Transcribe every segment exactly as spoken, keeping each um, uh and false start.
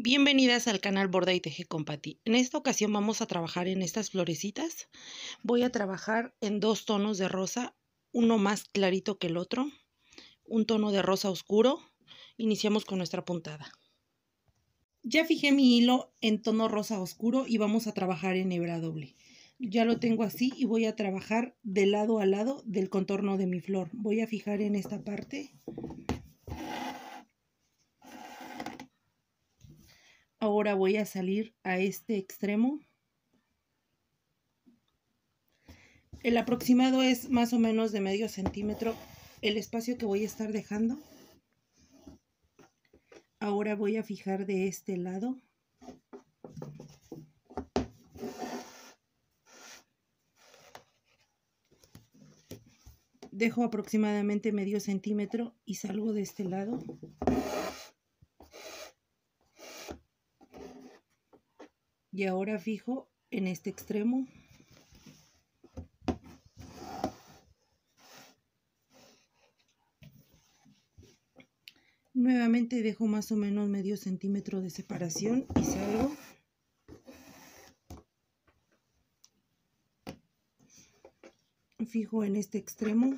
Bienvenidas al canal Borda y Teje con Pati. En esta ocasión vamos a trabajar en estas florecitas. Voy a trabajar en dos tonos de rosa, uno más clarito que el otro, un tono de rosa oscuro. Iniciamos con nuestra puntada. Ya fijé mi hilo en tono rosa oscuro y vamos a trabajar en hebra doble. Ya lo tengo así y voy a trabajar de lado a lado del contorno de mi flor. Voy a fijar en esta parte. Ahora voy a salir a este extremo. El aproximado es más o menos de medio centímetro el espacio que voy a estar dejando. Ahora voy a fijar de este lado. Dejo aproximadamente medio centímetro y salgo de este lado. Y ahora fijo en este extremo. Nuevamente dejo más o menos medio centímetro de separación y salgo. Fijo en este extremo.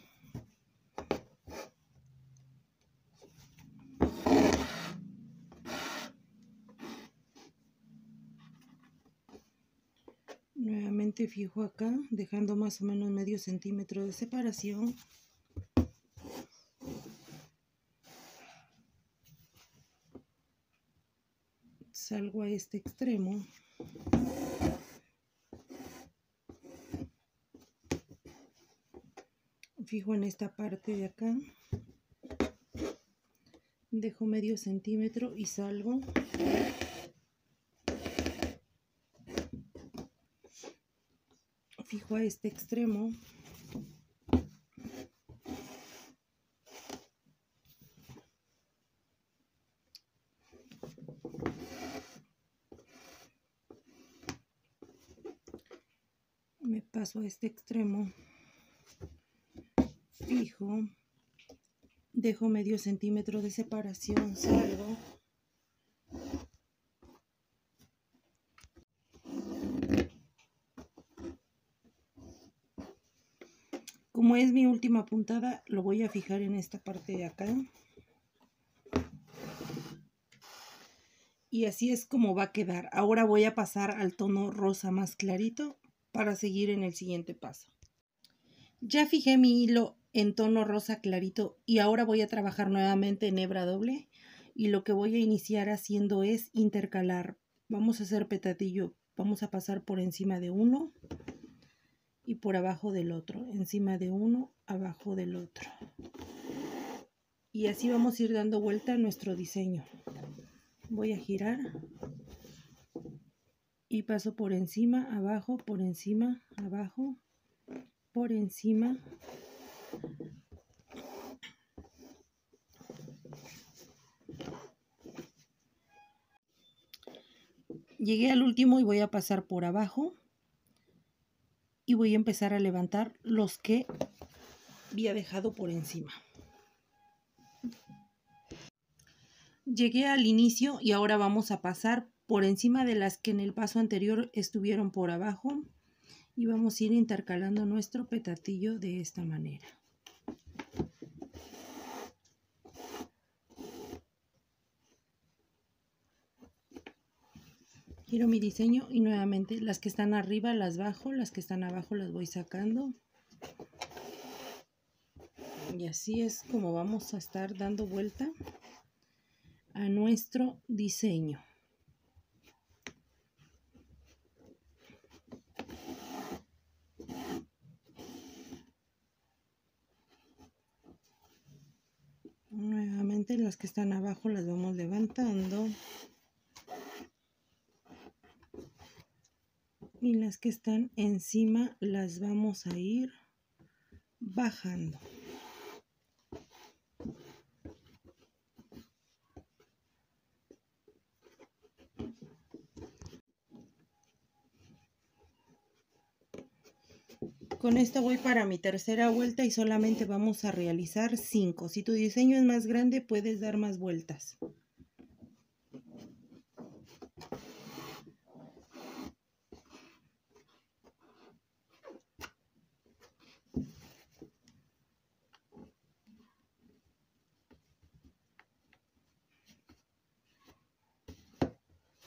Nuevamente fijo acá, dejando más o menos medio centímetro de separación. Salgo a este extremo. Fijo en esta parte de acá. Dejo medio centímetro y salgo. Fijo a este extremo. Me paso a este extremo. Fijo. Dejo medio centímetro de separación. Salgo. Como es mi última puntada, lo voy a fijar en esta parte de acá. Y así es como va a quedar. Ahora voy a pasar al tono rosa más clarito para seguir en el siguiente paso. Ya fijé mi hilo en tono rosa clarito y ahora voy a trabajar nuevamente en hebra doble. Y lo que voy a iniciar haciendo es intercalar. Vamos a hacer petatillo. Vamos a pasar por encima de uno y por abajo del otro, encima de uno, abajo del otro. Y así vamos a ir dando vuelta a nuestro diseño. Voy a girar y paso por encima, abajo, por encima, abajo, por encima. Llegué al último y voy a pasar por abajo. Y voy a empezar a levantar los que había dejado por encima. Llegué al inicio y ahora vamos a pasar por encima de las que en el paso anterior estuvieron por abajo. Y vamos a ir intercalando nuestro petatillo de esta manera. Giro mi diseño y nuevamente las que están arriba las bajo, las que están abajo las voy sacando. Y así es como vamos a estar dando vuelta a nuestro diseño. Nuevamente las que están abajo las vamos levantando. Y las que están encima las vamos a ir bajando. Con esto voy para mi tercera vuelta y solamente vamos a realizar cinco. Si tu diseño es más grande, puedes dar más vueltas.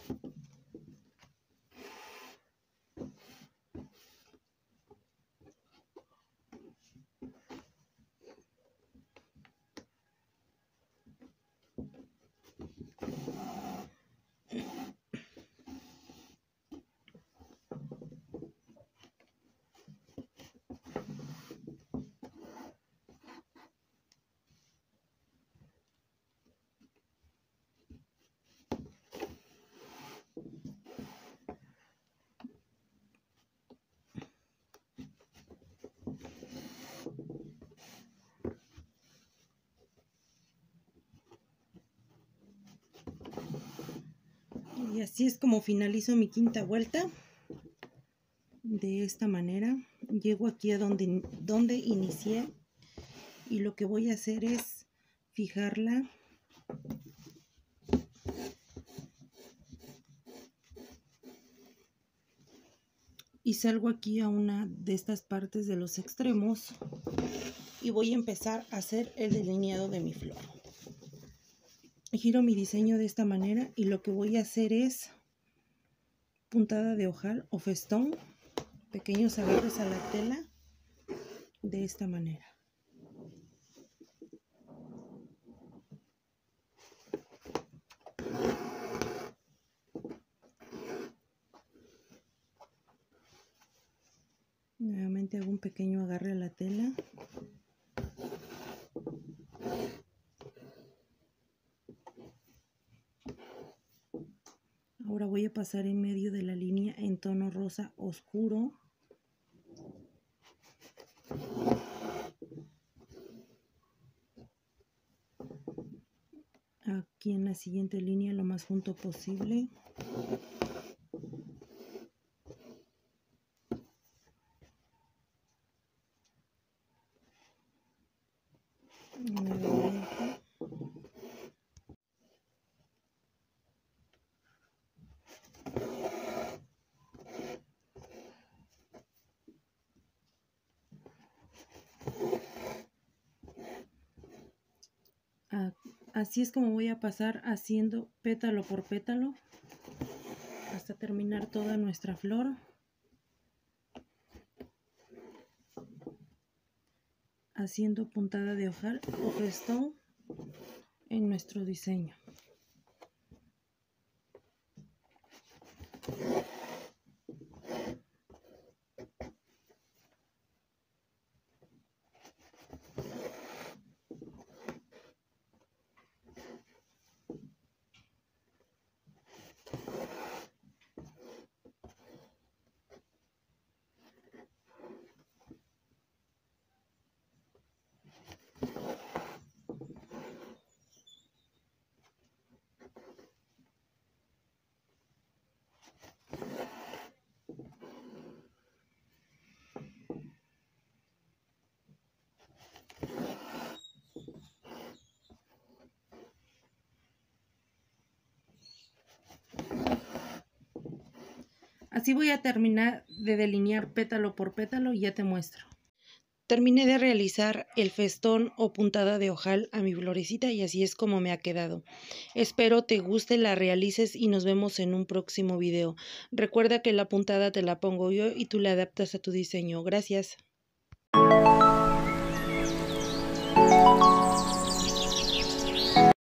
Y así es como finalizo mi quinta vuelta. De esta manera llego aquí a donde, donde inicié, y lo que voy a hacer es fijarla y salgo aquí a una de estas partes de los extremos y voy a empezar a hacer el delineado de mi flor. Giro mi diseño de esta manera y lo que voy a hacer es puntada de ojal o festón, pequeños agarres a la tela de esta manera. Nuevamente hago un pequeño agarre a la tela. Ahora voy a pasar en medio de la línea en tono rosa oscuro. Aquí en la siguiente línea lo más junto posible. Nuevamente. Así es como voy a pasar haciendo pétalo por pétalo hasta terminar toda nuestra flor. Haciendo puntada de ojal o festón en nuestro diseño. Así voy a terminar de delinear pétalo por pétalo y ya te muestro. Terminé de realizar el festón o puntada de ojal a mi florecita y así es como me ha quedado. Espero te guste, la realices y nos vemos en un próximo video. Recuerda que la puntada te la pongo yo y tú la adaptas a tu diseño. Gracias.